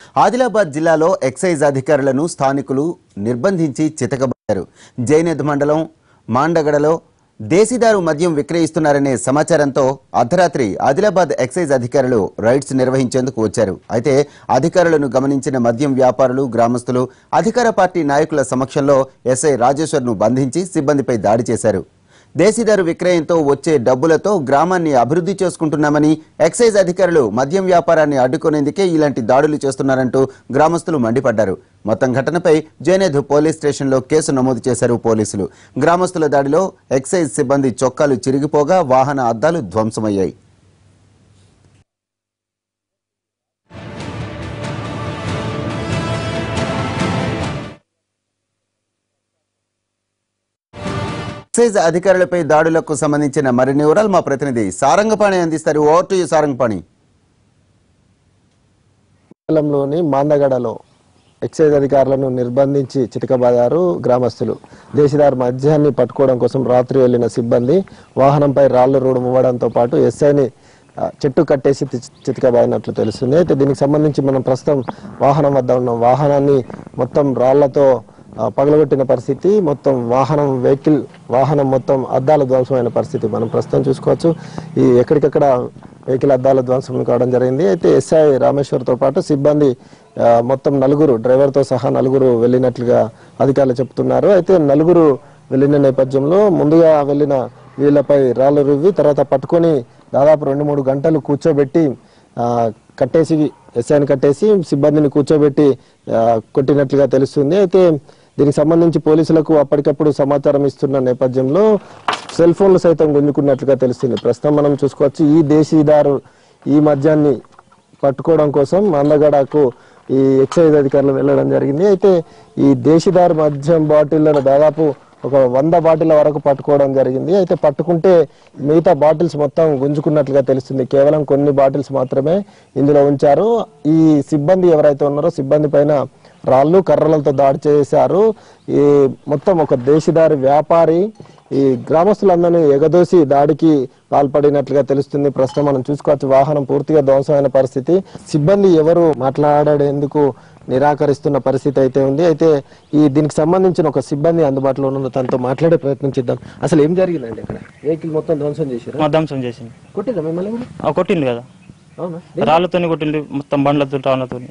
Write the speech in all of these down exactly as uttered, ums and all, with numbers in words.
ఆదిలాబాద్ జిల్లాలో ఎక్సైజ్ అధికారులను స్థానికులు నిర్బంధించి చితకబట్టారు. జైనద్ మండలం మాండగడలో దేశీదారు మద్యం విక్రయిస్తున్నారనే సమాచారంతో అర్ధరాత్రి ఆదిలాబాద్ ఎక్సైజ్ అధికారులు రైడ్స్ నిర్వహించేందుకు వచ్చారు. అయితే అధికారులను గమనించిన మద్యం వ్యాపారులు, గ్రామస్తులు అధికార పార్టీ నాయకుల సమక్షంలో ఎస్ఐ రాజేశ్వర్ను బంధించి సిబ్బందిపై దాడి చేశారు. దేశీదారు విక్రయంతో వచ్చే డబ్బులతో గ్రామాన్ని అభివృద్ధి చేసుకుంటున్నామని, ఎక్సైజ్ అధికారులు మద్యం వ్యాపారాన్ని అడ్డుకునేందుకే ఇలాంటి దాడులు చేస్తున్నారంటూ గ్రామస్తులు మండిపడ్డారు. మొత్తం ఘటనపై జైనద్ పోలీస్ స్టేషన్లో కేసు నమోదు చేశారు పోలీసులు. గ్రామస్తుల దాడిలో ఎక్సైజ్ సిబ్బంది చొక్కాలు చిరిగిపోగా వాహన అద్దాలు ధ్వంసమయ్యాయి. ఎక్సైజ్ అధికారులపై దాడులకు సంబంధించిన మరిన్ని వివరాలు మా ప్రతినిధి సారంగపాణి అందిస్తారు. Over to you Sarangapani. మండలంలోని మాందగడలో ఎక్సైజ్ అధికారులను నిర్బంధించి చితకబాదారు గ్రామస్తులు. దేశీదారు మద్యాన్ని పట్టుకోవడం కోసం రాత్రి వెళ్లిన సిబ్బంది వాహనంపై రాళ్లు రోడ్డు ఇవ్వడంతో పాటు ఎస్ఐని చెట్టు కట్టేసి చితకబాదినట్లు తెలుస్తుంది. అయితే దీనికి సంబంధించి మనం ప్రస్తుతం వాహనం వద్ద ఉన్నాం. వాహనాన్ని మొత్తం రాళ్లతో పగలగొట్టిన పరిస్థితి, మొత్తం వాహనం వెహికల్ వాహనం మొత్తం అద్దాల ధ్వంసమైన పరిస్థితి మనం ప్రస్తుతం చూసుకోవచ్చు. ఈ ఎక్కడికక్కడ వెహికల్ అద్దాల ధ్వంసం కావడం జరిగింది. అయితే ఎస్ఐ రామేశ్వర్తో పాటు సిబ్బంది మొత్తం నలుగురు, డ్రైవర్తో సహా నలుగురు వెళ్ళినట్లుగా అధికారులు చెప్తున్నారు. అయితే నలుగురు వెళ్ళిన నేపథ్యంలో ముందుగా వెళ్ళిన వీళ్ళపై రాళ్ళు రువ్వి తర్వాత పట్టుకొని దాదాపు రెండు మూడు గంటలు కూర్చోబెట్టి కట్టేసి ఎస్ఐని కట్టేసి సిబ్బందిని కూర్చోబెట్టి కొట్టినట్లుగా తెలుస్తుంది. అయితే దీనికి సంబంధించి పోలీసులకు అప్పటికప్పుడు సమాచారం ఇస్తున్న నేపథ్యంలో సెల్ ఫోన్లు సైతం గుంజుకున్నట్లుగా తెలుస్తుంది. ప్రస్తుతం మనం చూసుకోవచ్చు, ఈ దేశీదారు ఈ మద్యాన్ని పట్టుకోవడం కోసం మందగడకు ఈ ఎక్సైజ్ అధికారులు వెళ్ళడం జరిగింది. అయితే ఈ దేశీదారు మద్యం బాటిళ్లను దాదాపు ఒక వంద బాటిల్ వరకు పట్టుకోవడం జరిగింది. అయితే పట్టుకుంటే మిగతా బాటిల్స్ మొత్తం గుంజుకున్నట్లుగా తెలుస్తుంది. కేవలం కొన్ని బాటిల్స్ మాత్రమే ఇందులో ఉంచారు. ఈ సిబ్బంది ఎవరైతే ఉన్నారో సిబ్బంది పైన రాళ్ళు కర్రలతో దాడి చేశారు. ఈ మొత్తం ఒక దేశీదారి వ్యాపారి ఈ గ్రామస్తులందరినీ ఎగదోసి దాడికి పాల్పడినట్లుగా తెలుస్తుంది. ప్రస్తుతం మనం చూసుకోవచ్చు, వాహనం పూర్తిగా ధ్వంసమైన పరిస్థితి. సిబ్బంది ఎవరు మాట్లాడేందుకు నిరాకరిస్తున్న పరిస్థితి అయితే ఉంది. అయితే ఈ దీనికి సంబంధించిన ఒక సిబ్బంది అందుబాటులో ఉన్న తనతో మాట్లాడే ప్రయత్నం చేద్దాం. అసలు ఏం జరిగిందండి అక్కడ? వెహికల్ మొత్తం ధ్వంసం చేశారు. ధ్వంసం చేసింది. కొట్టిందా మిమ్మల్ని? కొట్టింది కదా, రాళ్ళతో కొట్టింది, మొత్తం బండ్లతో రాళ్ళతో.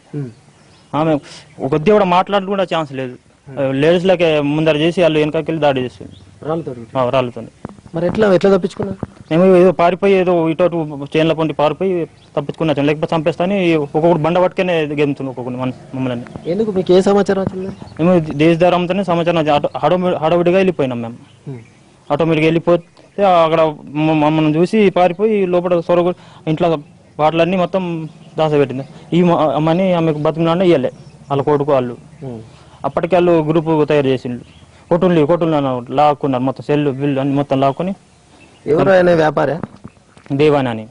ఆమె కొద్దిగా కూడా మాట్లాడడం కూడా ఛాన్స్ లేదు. లేడీస్ లకే ముందర చేసి వాళ్ళు వెనకకెళ్ళి దాడి చేస్తుంది రాళ్ళతో. రాళ్ళతో మరి ఎట్లా ఎట్లా తప్పించుకున్నారు? మేము ఏదో పారిపోయి ఏదో ఇటు చైన్ల పొంటి పారిపోయి తప్పించుకున్నాం. లేకపోతే చంపేస్తాని ఒక్కొక్కటి బండ పట్టుకునే గెలుతుంది ఒక్కొక్కటి మన మమ్మల్ని. ఎందుకు మీకు ఏ సమాచారం వచ్చింది? మేము దేశదారంతోనే సమాచారం హడావిడిగా వెళ్ళిపోయినాం. మేము ఆటోమేటిక్గా వెళ్ళిపోతే అక్కడ మమ్మల్ని చూసి పారిపోయి లోపల సొరగ ఇంట్లో వాటిలన్నీ మొత్తం దాసపెట్టింది. ఈ అమ్మని ఆమెకు బతికినా ఇవ్వలే వాళ్ళ కొడుకు వాళ్ళు. అప్పటికి వాళ్ళు గ్రూప్ తయారు చేసిండు. కొట్టులు కొట్టులు లాక్కున్నారు, మొత్తం సెల్లు బిల్లు అన్ని మొత్తం లాక్కుని. ఎవరైనా వ్యాపారి దేవాని అని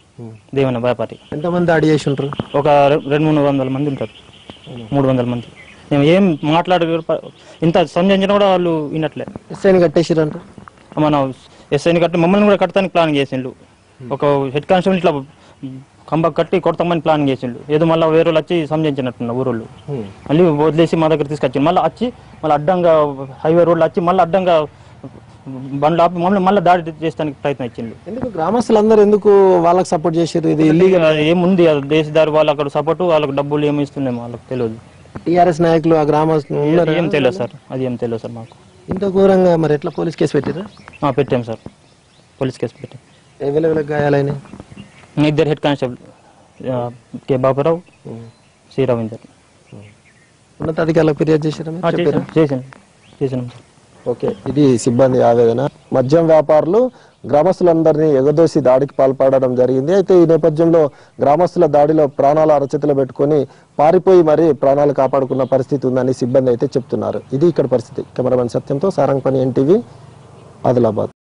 దేవాన వ్యాపారి. ఎంతమంది దాడి చేసి ఉంటారు? ఒక రెండు మూడు వందల మంది ఉంటారు. మూడు వందల మంది. మేము ఏం మాట్లాడ ఇంత సంజయించినా కూడా వాళ్ళు వినట్లే. ఎస్ఐని కట్టేసిరంట. మన ఎస్ఐని కట్టి మమ్మల్ని కూడా కట్టడానికి ప్లాన్ చేసిండు. ఒక హెడ్ కానిస్టేబుల్ ఇట్లా కంబ కట్టి కొడతామని ప్లాన్ చేసిండు. ఏదో మళ్ళీ వేరే వాళ్ళు వచ్చి సంజయించినట్టున్న ఊరోళ్ళు మళ్ళీ వదిలేసి మా దగ్గర తీసుకొచ్చిండు. మళ్ళీ వచ్చి మళ్ళీ అడ్డంగా హైవే రోడ్లు వచ్చి మళ్ళీ అడ్డంగా బండ్లు ఆపి మమ్మల్ని మళ్ళీ దాడి చేస్తానికి ప్రయత్నం ఇచ్చిండు. ఎందుకు గ్రామస్తులందరూ ఎందుకు వాళ్ళకి సపోర్ట్ చేశారు? ఇది ఇల్లీగల్ ఏముంది, దేశదారు వాళ్ళు అక్కడ సపోర్ట్, వాళ్ళకి డబ్బులు ఏమి ఇస్తున్నామో వాళ్ళకి తెలియదు. టీఆర్ఎస్ నాయకులు ఆ గ్రామస్తులు ఏం తెలియదు సార్, అది ఏం తెలియదు సార్ మాకు. ఇంత ఘోరంగా మరి ఎట్లా పోలీస్ కేసు పెట్టారా? పెట్టాం సార్, పోలీస్ కేసు పెట్టాం. ఎవరెవరికి గాయాలైన? ఇద్దరు head constable, K Baburao, C Ravinder. ఉన్నతాధికారులకు ఫిర్యాదు చేశారా? చేసాను చేసినాం సార్. ఓకే, ఇది సిబ్బంది ఆవేదన. మద్యం వ్యాపారులు గ్రామస్తులందరినీ ఎగదోసి దాడికి పాల్పడడం జరిగింది. అయితే ఈ నేపథ్యంలో గ్రామస్తుల దాడిలో ప్రాణాల అరచేతిలో పెట్టుకుని పారిపోయి మరీ ప్రాణాలు కాపాడుకున్న పరిస్థితి ఉందని సిబ్బంది అయితే చెప్తున్నారు. ఇది ఇక్కడ పరిస్థితి. కెమెరామెన్ సత్యంతో సారంగపాణి, ఎన్టీవీ, ఆదిలాబాద్.